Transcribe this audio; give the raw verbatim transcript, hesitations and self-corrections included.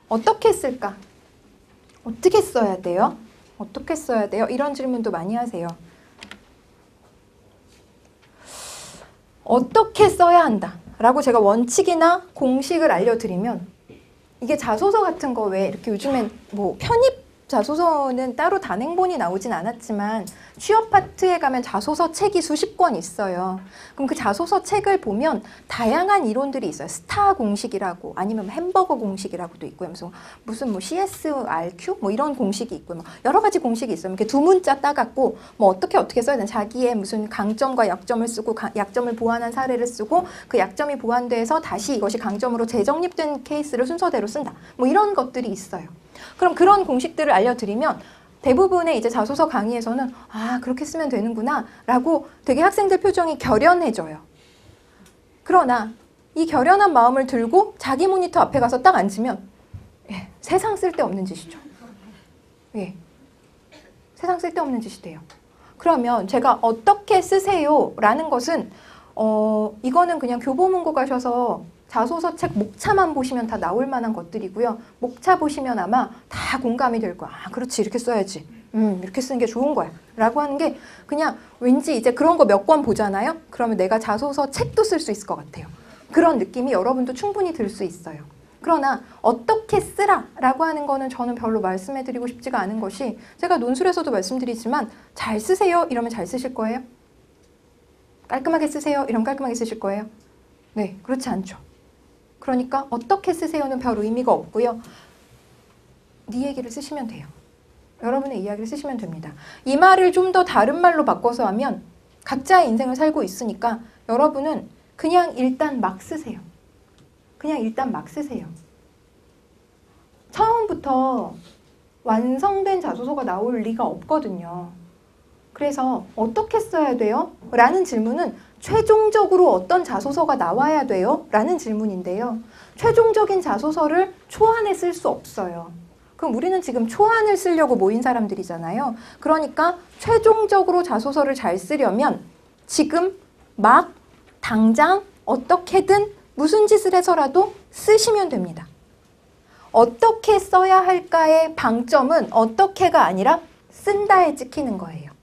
어떻게 쓸까? 어떻게 써야 돼요? 어떻게 써야 돼요? 이런 질문도 많이 하세요. 어떻게 써야 한다 라고 제가 원칙이나 공식을 알려드리면, 이게 자소서 같은 거 왜 이렇게 요즘엔 뭐 편입 자소서는 따로 단행본이 나오진 않았지만 취업 파트에 가면 자소서 책이 수십 권 있어요. 그럼 그 자소서 책을 보면 다양한 이론들이 있어요. 스타 공식이라고, 아니면 햄버거 공식이라고도 있고요. 무슨 무슨 뭐 씨에스알큐 뭐 이런 공식이 있고요. 뭐 여러 가지 공식이 있어요. 이렇게 두 문자 따갖고 뭐 어떻게 어떻게 써야 되나, 자기의 무슨 강점과 약점을 쓰고 가, 약점을 보완한 사례를 쓰고 그 약점이 보완돼서 다시 이것이 강점으로 재정립된 케이스를 순서대로 쓴다. 뭐 이런 것들이 있어요. 그럼 그런 공식들을 알려드리면 대부분의 이제 자소서 강의에서는 아, 그렇게 쓰면 되는구나 라고 되게 학생들 표정이 결연해져요. 그러나 이 결연한 마음을 들고 자기 모니터 앞에 가서 딱 앉으면 예, 세상 쓸데없는 짓이죠. 예, 세상 쓸데없는 짓이 돼요. 그러면 제가 어떻게 쓰세요 라는 것은 어, 이거는 그냥 교보문고 가셔서 자소서 책 목차만 보시면 다 나올 만한 것들이고요. 목차 보시면 아마 다 공감이 될 거야. 아, 그렇지, 이렇게 써야지. 음, 이렇게 쓰는 게 좋은 거야. 라고 하는 게 그냥 왠지 이제 그런 거 몇 권 보잖아요. 그러면 내가 자소서 책도 쓸 수 있을 것 같아요. 그런 느낌이 여러분도 충분히 들 수 있어요. 그러나 어떻게 쓰라 라고 하는 거는 저는 별로 말씀해드리고 싶지가 않은 것이, 제가 논술에서도 말씀드리지만 잘 쓰세요 이러면 잘 쓰실 거예요? 깔끔하게 쓰세요 이러면 깔끔하게 쓰실 거예요? 네, 그렇지 않죠. 그러니까 어떻게 쓰세요는 별 의미가 없고요. 네 얘기를 쓰시면 돼요. 여러분의 이야기를 쓰시면 됩니다. 이 말을 좀 더 다른 말로 바꿔서 하면 각자의 인생을 살고 있으니까 여러분은 그냥 일단 막 쓰세요. 그냥 일단 막 쓰세요. 처음부터 완성된 자소서가 나올 리가 없거든요. 그래서 어떻게 써야 돼요? 라는 질문은 최종적으로 어떤 자소서가 나와야 돼요? 라는 질문인데요. 최종적인 자소서를 초안에 쓸 수 없어요. 그럼 우리는 지금 초안을 쓰려고 모인 사람들이잖아요. 그러니까 최종적으로 자소서를 잘 쓰려면 지금 막 당장 어떻게든 무슨 짓을 해서라도 쓰시면 됩니다. 어떻게 써야 할까의 방점은 어떻게가 아니라 쓴다에 찍히는 거예요.